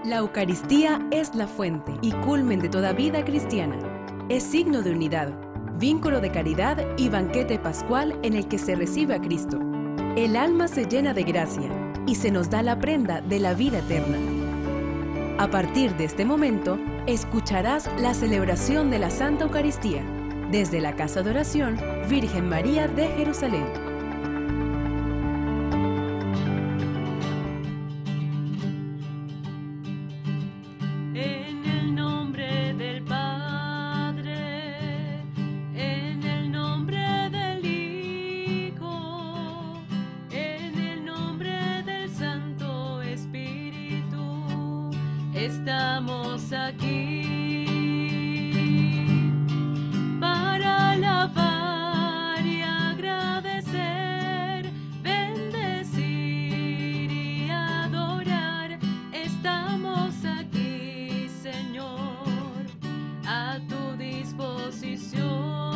La Eucaristía es la fuente y culmen de toda vida cristiana. Es signo de unidad, vínculo de caridad y banquete pascual en el que se recibe a Cristo. El alma se llena de gracia y se nos da la prenda de la vida eterna. A partir de este momento, escucharás la celebración de la Santa Eucaristía desde la Casa de Oración Virgen María de Jerusalén. Estamos aquí para alabar y agradecer, bendecir y adorar. Estamos aquí, Señor, a tu disposición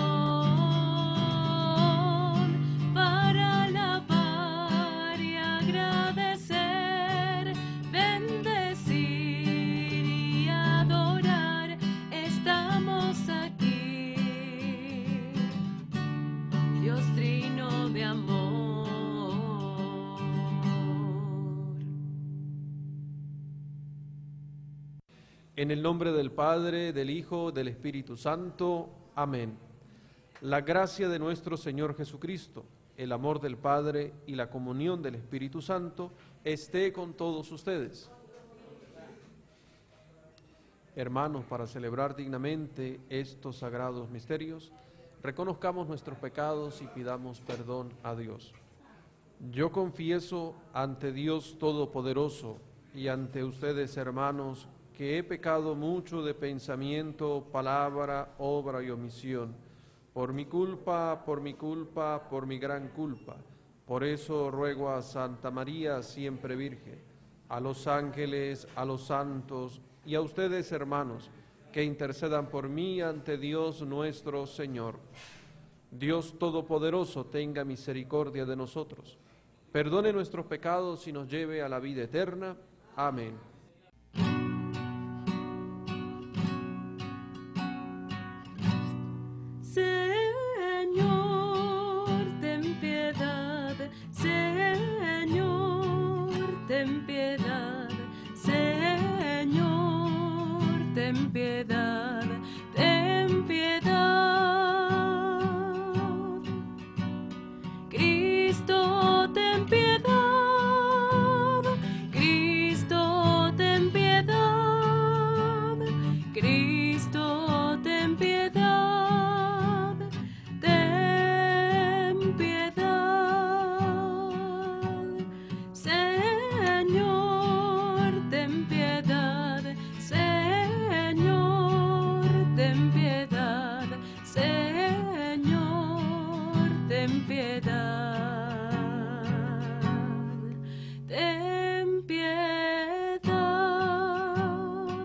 para alabar y agradecer, bendecir. Dios trino de amor. En el nombre del Padre, del Hijo, del Espíritu Santo. Amén. La gracia de nuestro Señor Jesucristo, el amor del Padre y la comunión del Espíritu Santo esté con todos ustedes. Hermanos, para celebrar dignamente estos sagrados misterios, reconozcamos nuestros pecados y pidamos perdón a Dios. Yo confieso ante Dios Todopoderoso y ante ustedes, hermanos, que he pecado mucho de pensamiento, palabra, obra y omisión, por mi culpa, por mi gran culpa. Por eso ruego a Santa María, siempre Virgen, a los ángeles, a los santos y a ustedes, hermanos, que intercedan por mí ante Dios nuestro Señor. Dios Todopoderoso tenga misericordia de nosotros, perdone nuestros pecados y nos lleve a la vida eterna. Amén. Señor, ten piedad, Señor, ten piedad, Señor, ten piedad, ten piedad. Cristo, ten piedad, Cristo, ten piedad, Cristo, ten piedad, ten piedad. Señor, ten piedad, Señor, ten piedad, Señor, ten piedad, ten piedad.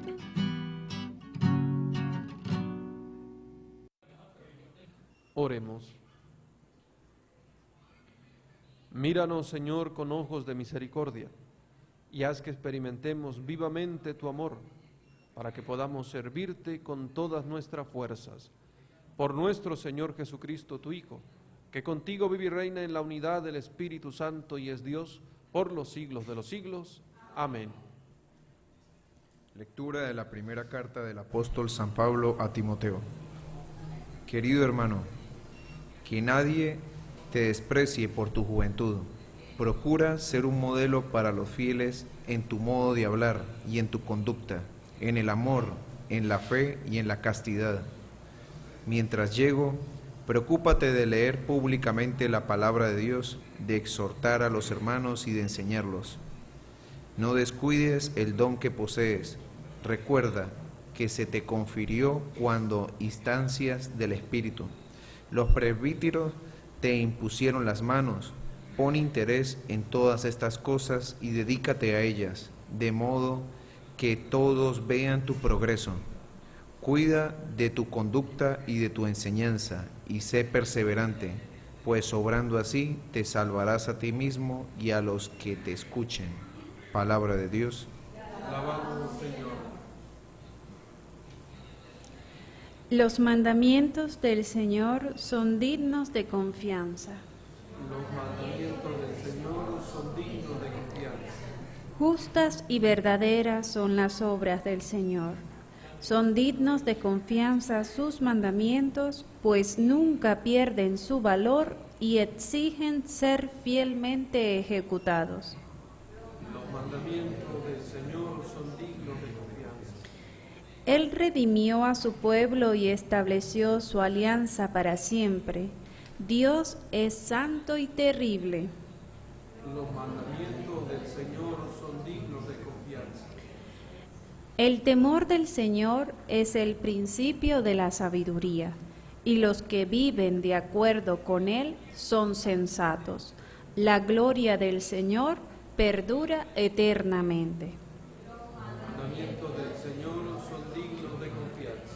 Oremos. Míranos, Señor, con ojos de misericordia, y haz que experimentemos vivamente tu amor, para que podamos servirte con todas nuestras fuerzas. Por nuestro Señor Jesucristo, tu Hijo, que contigo vive y reina en la unidad del Espíritu Santo y es Dios por los siglos de los siglos. Amén. Lectura de la primera carta del apóstol San Pablo a Timoteo. Querido hermano, que nadie te desprecie por tu juventud. Procura ser un modelo para los fieles en tu modo de hablar y en tu conducta, en el amor, en la fe y en la castidad. Mientras llego, preocúpate de leer públicamente la palabra de Dios, de exhortar a los hermanos y de enseñarlos. No descuides el don que posees. Recuerda que se te confirió cuando instancias del Espíritu. Los presbíteros te impusieron las manos. Pon interés en todas estas cosas y dedícate a ellas, de modo que todos vean tu progreso. Cuida de tu conducta y de tu enseñanza, y sé perseverante, pues obrando así te salvarás a ti mismo y a los que te escuchen. Palabra de Dios. Alabamos Los mandamientos del Señor son dignos de confianza. Los mandamientos del Señor son dignos de confianza. Justas y verdaderas son las obras del Señor. Son dignos de confianza sus mandamientos, pues nunca pierden su valor y exigen ser fielmente ejecutados. Los mandamientos del Señor son dignos de confianza. Él redimió a su pueblo y estableció su alianza para siempre. Dios es santo y terrible. Los mandamientos del Señor son dignos de confianza. El temor del Señor es el principio de la sabiduría, y los que viven de acuerdo con Él son sensatos. La gloria del Señor perdura eternamente. Los mandamientos del Señor son dignos de confianza.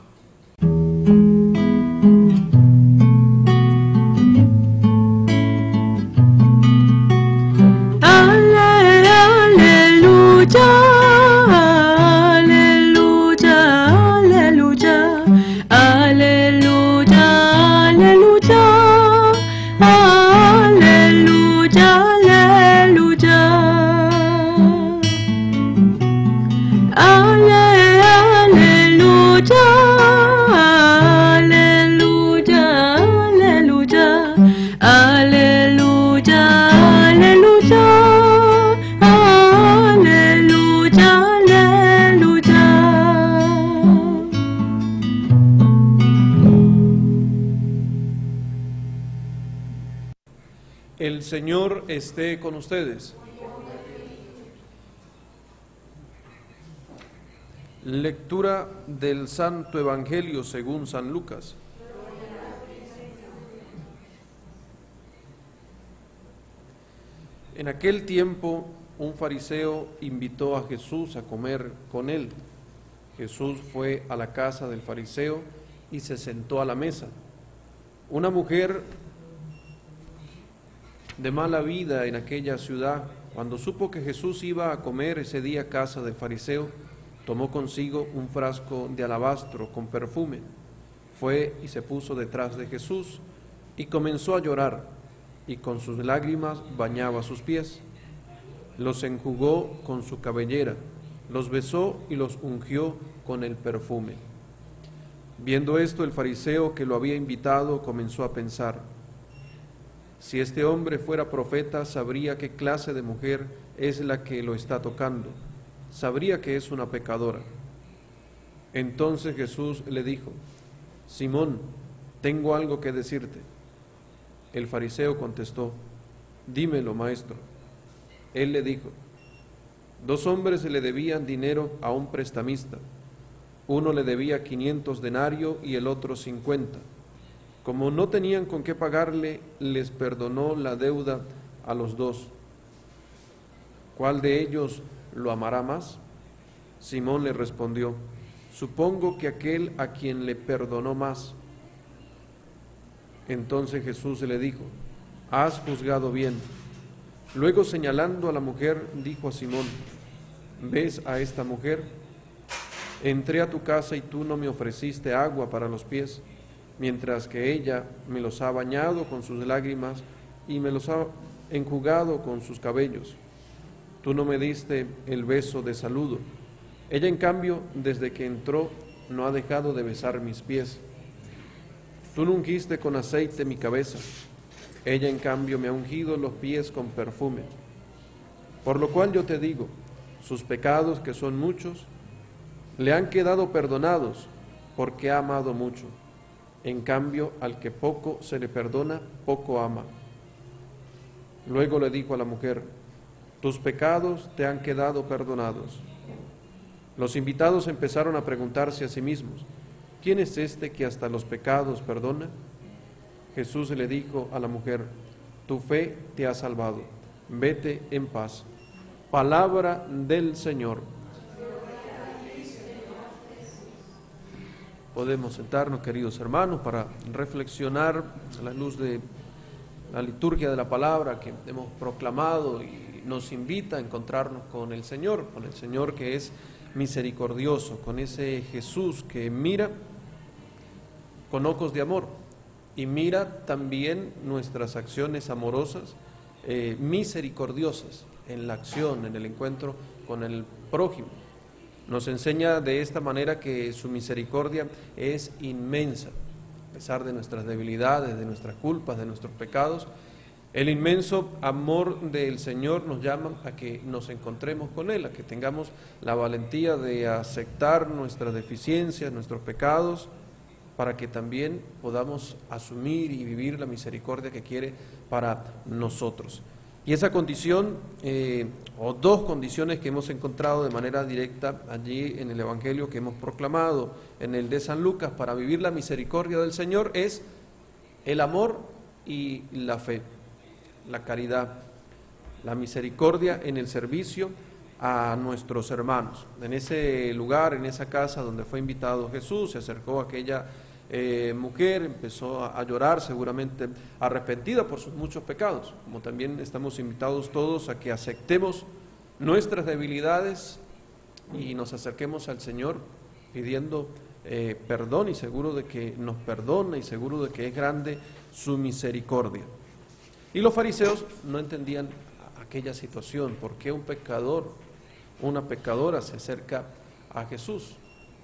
El Señor esté con ustedes. Lectura del Santo Evangelio según San Lucas. En aquel tiempo, un fariseo invitó a Jesús a comer con él. Jesús fue a la casa del fariseo y se sentó a la mesa. Una mujer de mala vida en aquella ciudad, cuando supo que Jesús iba a comer ese día a casa del fariseo, tomó consigo un frasco de alabastro con perfume. Fue y se puso detrás de Jesús y comenzó a llorar, y con sus lágrimas bañaba sus pies. Los enjugó con su cabellera, los besó y los ungió con el perfume. Viendo esto, el fariseo que lo había invitado comenzó a pensar: si este hombre fuera profeta, sabría qué clase de mujer es la que lo está tocando, sabría que es una pecadora. Entonces Jesús le dijo: Simón, tengo algo que decirte. El fariseo contestó: dímelo, maestro. Él le dijo: 2 hombres le debían dinero a un prestamista. Uno le debía 500 denarios y el otro 50. Como no tenían con qué pagarle, les perdonó la deuda a los 2. ¿Cuál de ellos lo amará más? Simón le respondió: supongo que aquel a quien le perdonó más. Entonces Jesús le dijo: has juzgado bien. Luego, señalando a la mujer, dijo a Simón: ¿ves a esta mujer? Entré a tu casa y tú no me ofreciste agua para los pies, mientras que ella me los ha bañado con sus lágrimas y me los ha enjugado con sus cabellos. Tú no me diste el beso de saludo. Ella, en cambio, desde que entró, no ha dejado de besar mis pies. Tú no ungiste con aceite mi cabeza. Ella, en cambio, me ha ungido los pies con perfume. Por lo cual yo te digo, sus pecados, que son muchos, le han quedado perdonados, porque ha amado mucho. En cambio, al que poco se le perdona, poco ama. Luego le dijo a la mujer: tus pecados te han quedado perdonados. Los invitados empezaron a preguntarse a sí mismos: ¿quién es este que hasta los pecados perdona? Jesús le dijo a la mujer: tu fe te ha salvado, vete en paz. Palabra del Señor. Podemos sentarnos, queridos hermanos, para reflexionar a la luz de la liturgia de la palabra que hemos proclamado y nos invita a encontrarnos con el Señor que es misericordioso, con ese Jesús que mira con ojos de amor y mira también nuestras acciones amorosas, misericordiosas en la acción, en el encuentro con el prójimo. Nos enseña de esta manera que su misericordia es inmensa, a pesar de nuestras debilidades, de nuestras culpas, de nuestros pecados. El inmenso amor del Señor nos llama a que nos encontremos con Él, a que tengamos la valentía de aceptar nuestras deficiencias, nuestros pecados, para que también podamos asumir y vivir la misericordia que quiere para nosotros. Y esa condición, o dos condiciones que hemos encontrado de manera directa allí en el Evangelio que hemos proclamado, en el de San Lucas, para vivir la misericordia del Señor, es el amor y la fe, la caridad, la misericordia en el servicio a nuestros hermanos. En ese lugar, en esa casa donde fue invitado Jesús, se acercó aquella mujer, empezó a llorar, seguramente arrepentida por sus muchos pecados, como también estamos invitados todos a que aceptemos nuestras debilidades y nos acerquemos al Señor pidiendo perdón y seguro de que nos perdona y seguro de que es grande su misericordia. Y los fariseos no entendían aquella situación, ¿por qué un pecador, una pecadora se acerca a Jesús?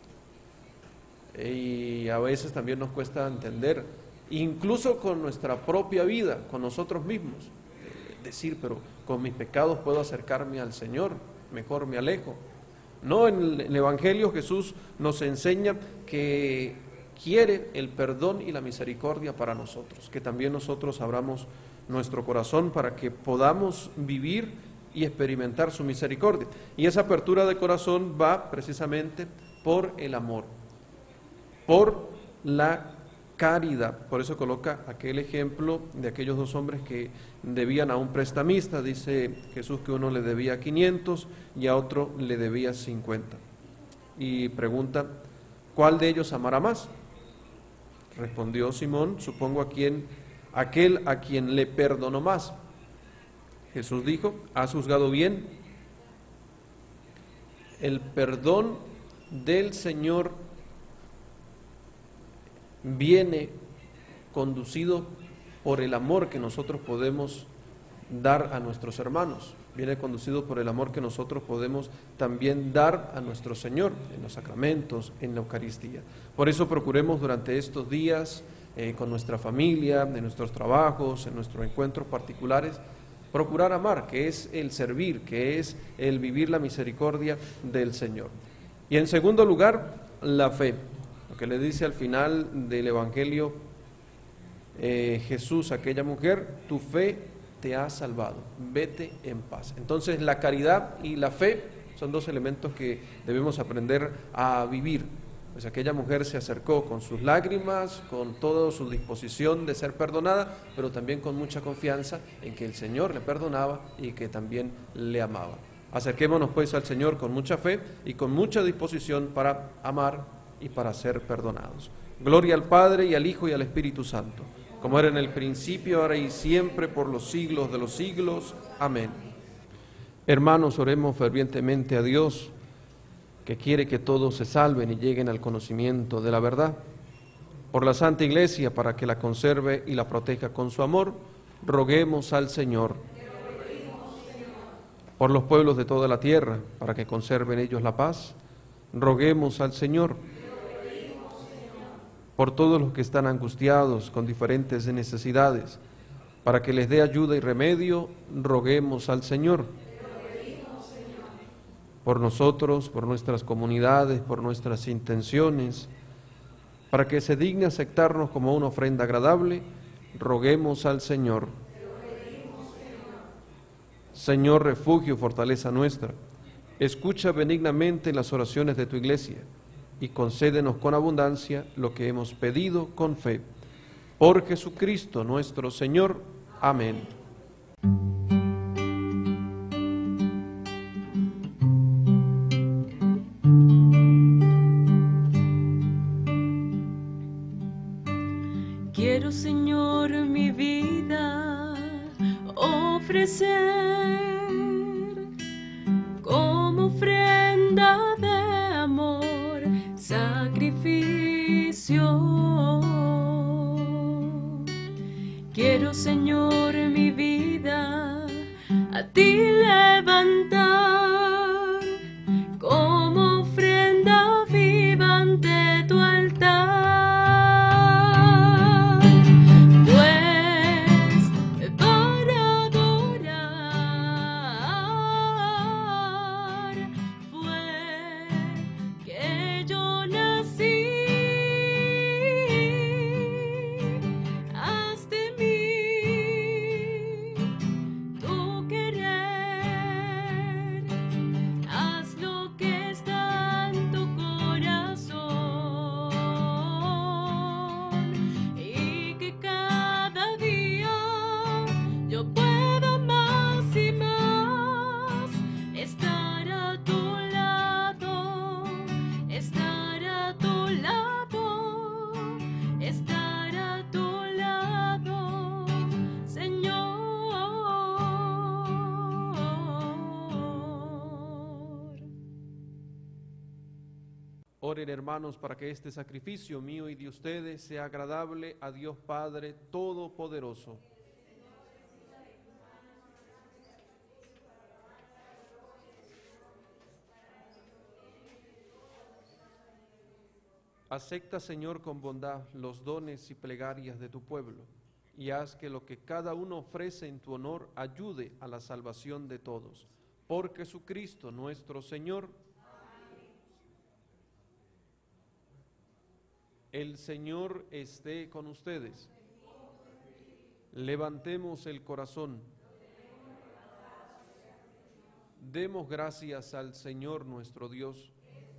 Y a veces también nos cuesta entender, incluso con nuestra propia vida, con nosotros mismos, decir, pero con mis pecados puedo acercarme al Señor, mejor me alejo. No, en el Evangelio Jesús nos enseña que quiere el perdón y la misericordia para nosotros, que también nosotros abramos nuestro corazón para que podamos vivir y experimentar su misericordia. Y esa apertura de corazón va precisamente por el amor, por la caridad. Por eso coloca aquel ejemplo de aquellos dos hombres que debían a un prestamista. Dice Jesús que uno le debía 500 y a otro le debía 50. Y pregunta, ¿cuál de ellos amará más? Respondió Simón, supongo aquel a quien le perdonó más. Jesús dijo, has juzgado bien. El perdón del Señor viene conducido por el amor que nosotros podemos dar a nuestros hermanos, viene conducido por el amor que nosotros podemos también dar a nuestro Señor en los sacramentos, en la Eucaristía. Por eso procuremos durante estos días, con nuestra familia, en nuestros trabajos, en nuestros encuentros particulares, procurar amar, que es el servir, que es el vivir la misericordia del Señor. Y en segundo lugar, la fe. Lo que le dice al final del Evangelio Jesús a aquella mujer, tu fe te ha salvado, vete en paz. Entonces la caridad y la fe son dos elementos que debemos aprender a vivir. Pues aquella mujer se acercó con sus lágrimas, con toda su disposición de ser perdonada, pero también con mucha confianza en que el Señor le perdonaba y que también le amaba. Acerquémonos pues al Señor con mucha fe y con mucha disposición para amar y para ser perdonados. Gloria al Padre y al Hijo y al Espíritu Santo, como era en el principio, ahora y siempre, por los siglos de los siglos. Amén. Hermanos, oremos fervientemente a Dios, que quiere que todos se salven y lleguen al conocimiento de la verdad. Por la Santa Iglesia, para que la conserve y la proteja con su amor, roguemos al Señor. Por los pueblos de toda la tierra, para que conserven ellos la paz, roguemos al Señor. Por todos los que están angustiados con diferentes necesidades, para que les dé ayuda y remedio, roguemos al Señor. Por nosotros, por nuestras comunidades, por nuestras intenciones, para que se digne aceptarnos como una ofrenda agradable, roguemos al Señor. Señor, refugio y fortaleza nuestra, escucha benignamente las oraciones de tu Iglesia y concédenos con abundancia lo que hemos pedido con fe. Por Jesucristo nuestro Señor. Amén. Quiero, Señor, mi vida ofrecer Señor, mi vida a ti levantar como ofrenda viva ante tu altar, pues para adorar fue que yo nací. Haz de mí tu querer, haz lo que está en tu corazón, y que cada día yo pueda más y más estar a tu lado, estar a tu lado, estar a tu lado, Señor. Oren, hermanos, para que este sacrificio mío y de ustedes sea agradable a Dios Padre Todopoderoso. Acepta, Señor, con bondad los dones y plegarias de tu pueblo, y haz que lo que cada uno ofrece en tu honor ayude a la salvación de todos. Por Jesucristo nuestro Señor. El Señor esté con ustedes. Levantemos el corazón. Demos gracias al Señor nuestro Dios.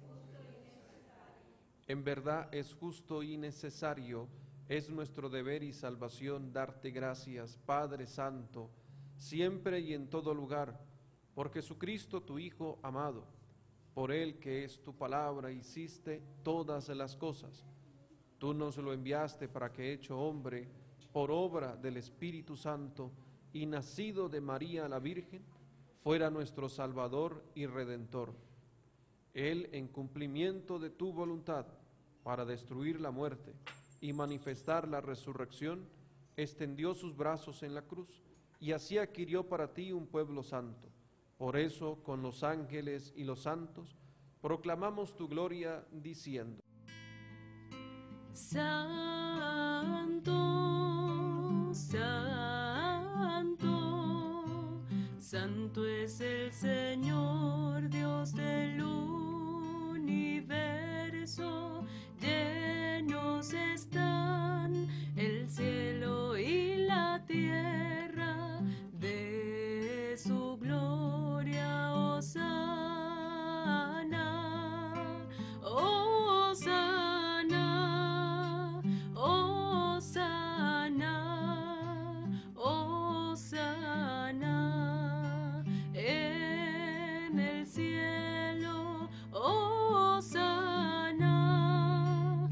En verdad es justo y necesario, es nuestro deber y salvación darte gracias, Padre Santo, siempre y en todo lugar, por Jesucristo tu Hijo amado. Por Él, que es tu palabra, hiciste todas las cosas. Tú nos lo enviaste para que, hecho hombre, por obra del Espíritu Santo y nacido de María la Virgen, fuera nuestro Salvador y Redentor. Él, en cumplimiento de tu voluntad, para destruir la muerte y manifestar la resurrección, extendió sus brazos en la cruz y así adquirió para ti un pueblo santo. Por eso, con los ángeles y los santos, proclamamos tu gloria diciendo: Santo, santo, santo es el Señor, Dios del universo. Llenos están el cielo y la tierra de su gloria. Hosana, hosana, hosana, hosana en el cielo. Hosana,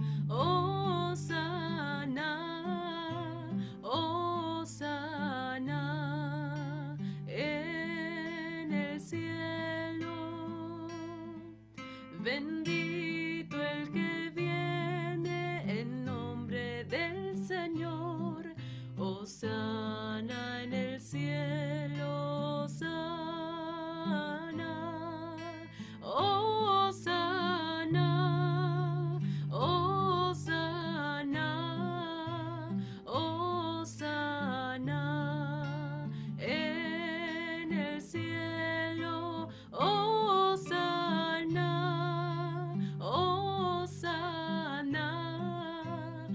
hosana, hosana en el cielo. Bendito el que viene en nombre del Señor. Hosana en el cielo. Hosana, hosana, hosana, hosana en el cielo. Hosana, hosana,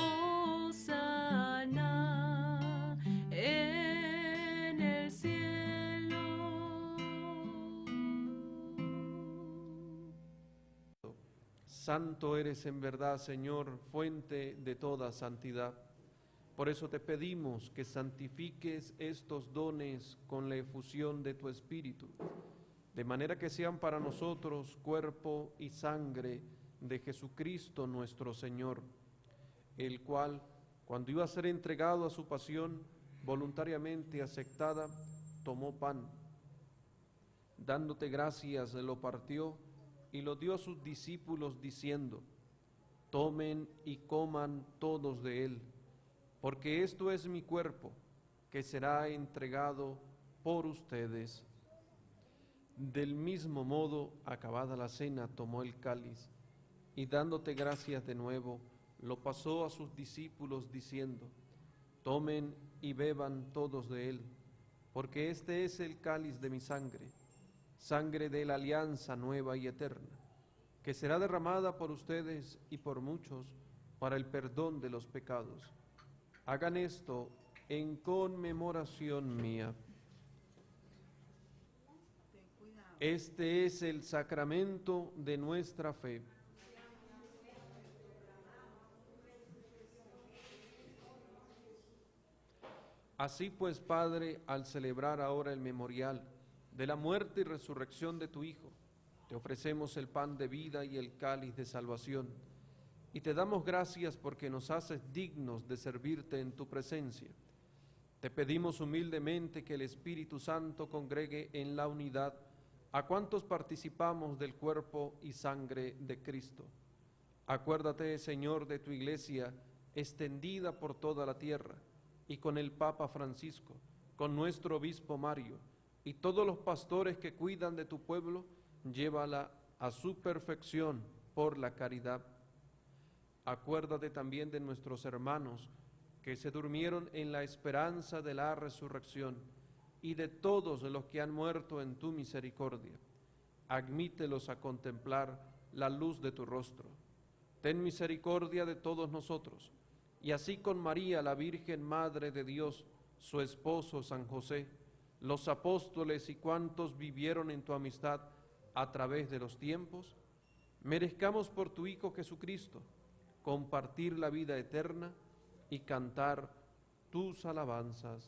hosana en el cielo. Santo eres en verdad, Señor, fuente de toda santidad. Por eso te pedimos que santifiques estos dones con la efusión de tu Espíritu, de manera que sean para nosotros cuerpo y sangre de Jesucristo nuestro Señor, el cual, cuando iba a ser entregado a su pasión voluntariamente aceptada, tomó pan, dándote gracias, lo partió y lo dio a sus discípulos diciendo: tomen y coman todos de él, porque esto es mi cuerpo, que será entregado por ustedes. Del mismo modo, acabada la cena, tomó el cáliz y dándote gracias de nuevo, lo pasó a sus discípulos diciendo: tomen y beban todos de él, porque este es el cáliz de mi sangre, sangre de la alianza nueva y eterna, que será derramada por ustedes y por muchos para el perdón de los pecados. Hagan esto en conmemoración mía. Este es el sacramento de nuestra fe. Así pues, Padre, al celebrar ahora el memorial de la muerte y resurrección de tu Hijo, te ofrecemos el pan de vida y el cáliz de salvación, y te damos gracias porque nos haces dignos de servirte en tu presencia. Te pedimos humildemente que el Espíritu Santo congregue en la unidad a cuantos participamos del cuerpo y sangre de Cristo. Acuérdate, Señor, de tu Iglesia extendida por toda la tierra, y con el Papa Francisco, con nuestro obispo Mario, y todos los pastores que cuidan de tu pueblo, llévala a su perfección por la caridad. Acuérdate también de nuestros hermanos que se durmieron en la esperanza de la resurrección, y de todos los que han muerto en tu misericordia. Admítelos a contemplar la luz de tu rostro. Ten misericordia de todos nosotros, y así con María, la Virgen Madre de Dios, su esposo San José, los apóstoles y cuantos vivieron en tu amistad a través de los tiempos, merezcamos por tu Hijo Jesucristo compartir la vida eterna y cantar tus alabanzas.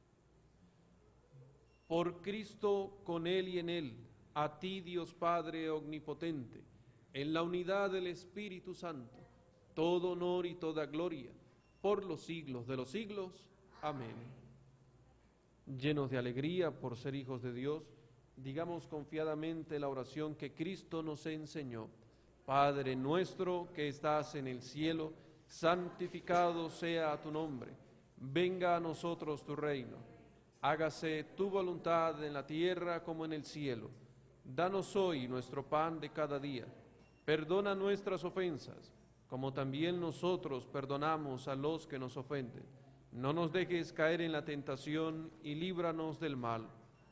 Por Cristo, con Él y en Él, a ti, Dios Padre omnipotente, en la unidad del Espíritu Santo, todo honor y toda gloria, por los siglos de los siglos. Amén. Llenos de alegría por ser hijos de Dios, digamos confiadamente la oración que Cristo nos enseñó. Padre nuestro que estás en el cielo, santificado sea tu nombre. Venga a nosotros tu reino. Hágase tu voluntad en la tierra como en el cielo. Danos hoy nuestro pan de cada día. Perdona nuestras ofensas, como también nosotros perdonamos a los que nos ofenden. No nos dejes caer en la tentación y líbranos del mal.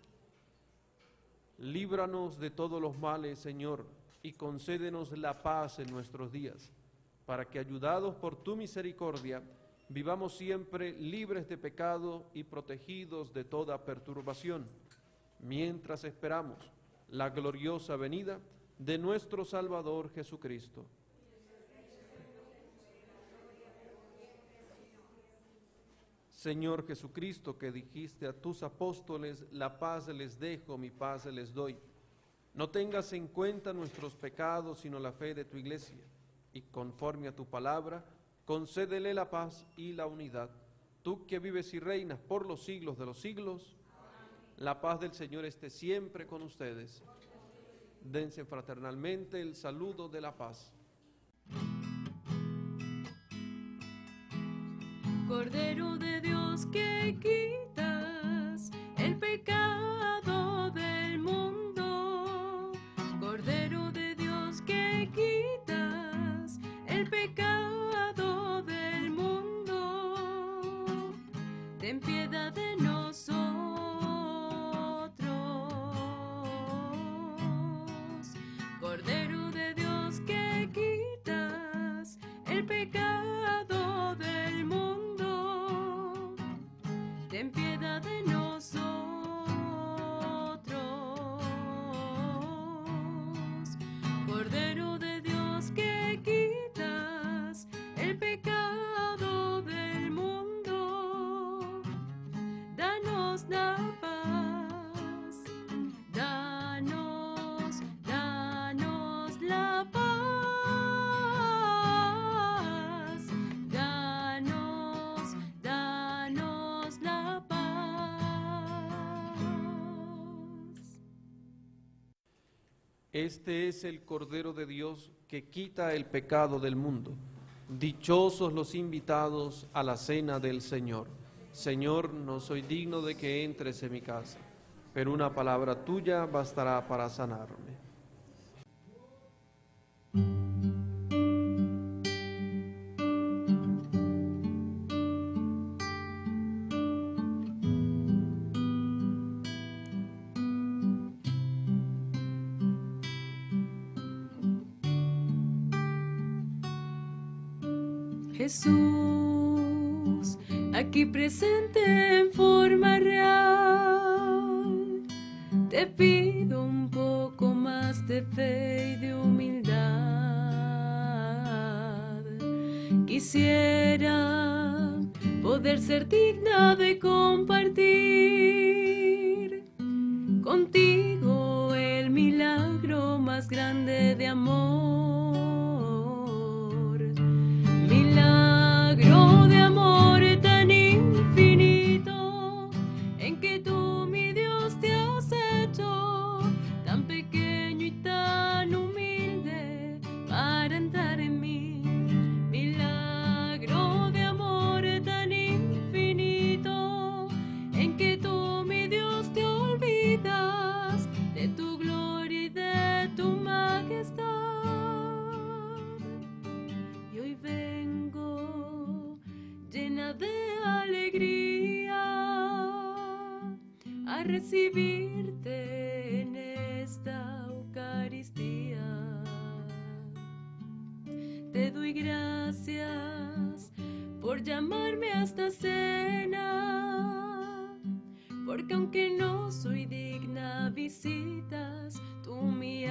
Líbranos de todos los males, Señor, y concédenos la paz en nuestros días, para que, ayudados por tu misericordia, vivamos siempre libres de pecado y protegidos de toda perturbación, mientras esperamos la gloriosa venida de nuestro Salvador Jesucristo. Señor Jesucristo, que dijiste a tus apóstoles: la paz les dejo, mi paz les doy. No tengas en cuenta nuestros pecados, sino la fe de tu Iglesia, y conforme a tu palabra, concédele la paz y la unidad. Tú que vives y reinas por los siglos de los siglos, la paz del Señor esté siempre con ustedes. Dense fraternalmente el saludo de la paz. Cordero de Dios, que quitas el pecado del mundo. Cordero de Dios, que quitas el pecado del mundo. Ten piedad de nosotros. Cordero de Dios, que quitas el pecado del mundo. Ten piedad de nosotros. Cordero de Dios, que quitas el pecado del mundo. Danos la paz. Danos la paz. Danos la paz. Este es el Cordero de Dios que quita el pecado del mundo. Dichosos los invitados a la cena del Señor. Señor, no soy digno de que entres en mi casa, pero una palabra tuya bastará para sanarme. Jesús, aquí presente en forma real, te pido un poco más de fe y de humildad. Quisiera poder ser digna de compartir contigo el milagro más grande de amor. Milagro de amor tan infinito, en que tú, mi Dios, te has hecho tan pequeño y tan humilde para entrar en mí. Milagro de amor tan infinito, en que tú, mi Dios, te olvidas de tu gloria y de tu majestad. Y hoy vengo llena de alegría a recibirte en esta Eucaristía. Te doy gracias por llamarme a esta cena, porque aunque no soy digna, visitas tú mi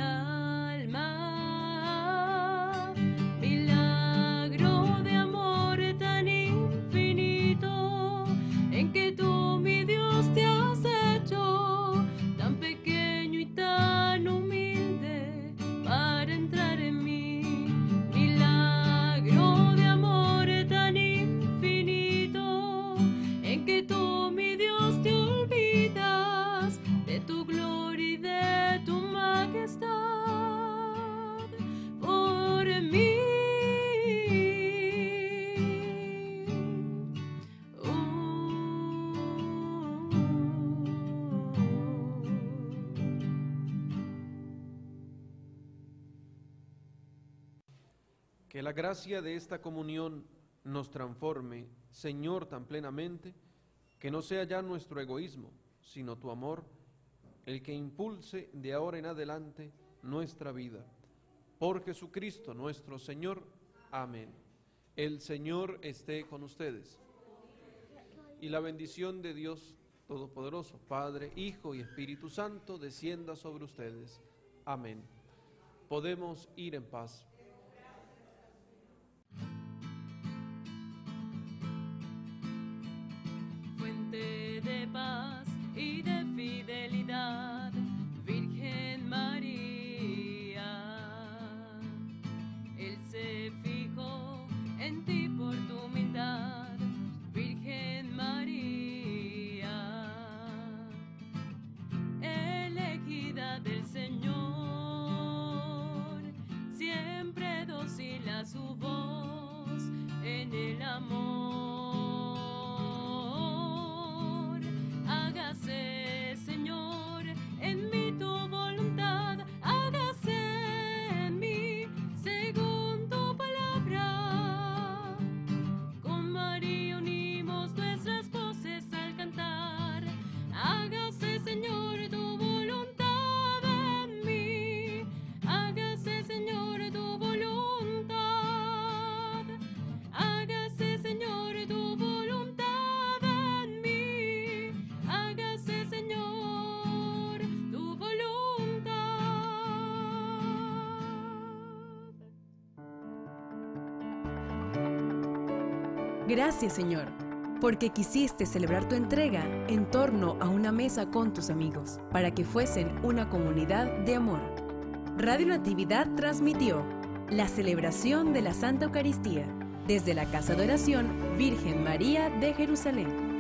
alma. Milagro de amor tan infinito, en que tú, mi Dios, te has hecho tan pequeño y tan humilde para entrar en mí. Milagro de amor tan infinito, en que tú, mi Dios, te olvidas de tu gloria y de tu majestad por mí. Que la gracia de esta comunión nos transforme, Señor, tan plenamente, que no sea ya nuestro egoísmo, sino tu amor, el que impulse de ahora en adelante nuestra vida. Por Jesucristo nuestro Señor. Amén. El Señor esté con ustedes. Y la bendición de Dios Todopoderoso, Padre, Hijo y Espíritu Santo, descienda sobre ustedes. Amén. Podemos ir en paz. Fuente de paz y de fidelidad, Virgen María. Él se fijó en ti por tu humildad, Virgen María. Elegida del Señor, siempre dócil a su voz en el amor. Hágase, Señor, en mí tu voluntad, hágase en mí según tu palabra. Con María unimos nuestras voces al cantar. Hágase, Señor, tu voluntad en mí. Hágase, Señor, tu voluntad. Hágase, Señor, tu voluntad en mí. Hágase, Señor, tu voluntad. Gracias, Señor, porque quisiste celebrar tu entrega en torno a una mesa con tus amigos, para que fuesen una comunidad de amor. Radio Natividad transmitió la celebración de la Santa Eucaristía desde la Casa de Oración Virgen María de Jerusalén.